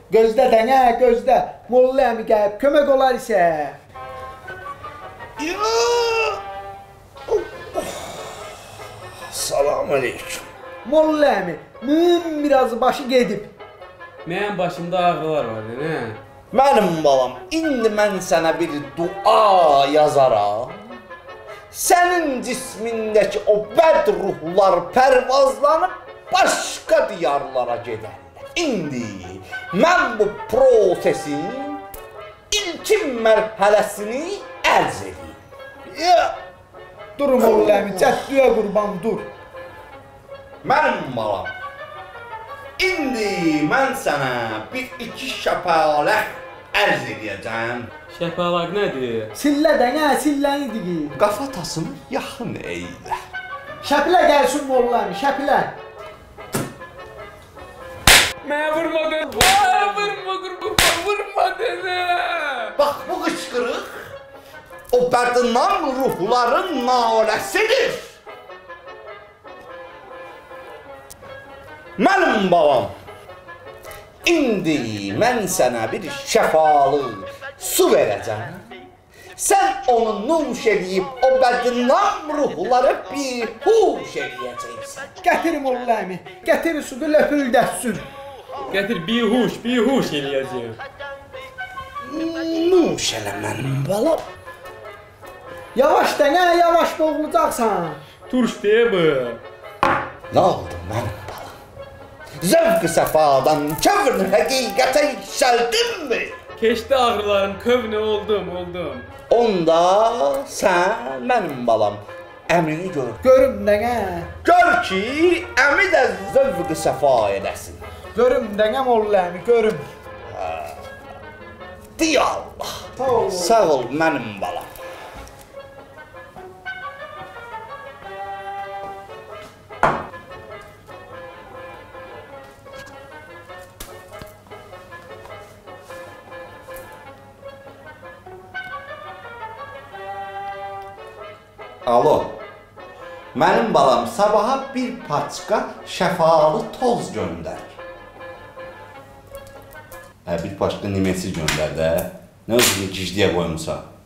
Gözdə dənə, gözdə. Molla əmi gəlib, kömək olar isə. Salam aleyküm. Molla əmi, biraz başı gedib. Mənim başımda ağrılar var, nə? Mənim balam, indi mən sənə bir dua yazaram. Sənin cismindəki o bəd ruhlar pərvazlanıb başqa diyarlara gedərlər. İndi mən bu prosesin ilkin mərhələsini ərz edeyim. Dur Molla əmi, cəddüyə qurban, dur. Mənim balam, indi mən sənə bir-iki şəpalək ərz edəcəm. Şəpalaq nədir? Sillə dənə, silləni digir. Qafatasını yaxın eylə. Şəpilə gəlsin Molla əmi, şəpilə. Mənə vurmadın. Vurmadın. Bax, bu qışqırıq o bədnam ruhların naləsidir. Mənim balam, indi mən sənə bir şəfalı su verəcəm. Sən onu nuş edib o bədnam ruhları bihuş edəcəksən. Gətir Molla əmi, gətir sudu löpüldətsün. Gətir, bihuş eləyəcəyim. Nuş elə mənim balam. Yavaş dənə, yavaş boğulacaqsan. Turş deyə bu. Nə oldu mənim balam? Zövq-ü səfadan kövr həqiqətə yüksəldinmi? Keçdi ağrılarım, kövnə oldum. Onda sən mənim balam əmini gör. Görüm dənə. Gör ki, əmi də zövq-ü səfa edəsin. Görüm dənə Molla əmi, görüm. Diya Allah. Sağ ol mənim balam. Alo, mənim balam sabaha bir paçka şəfalı toz göndər. Bir paçka nimesi göndər də, nə özünü gicliyə qoymuşsan?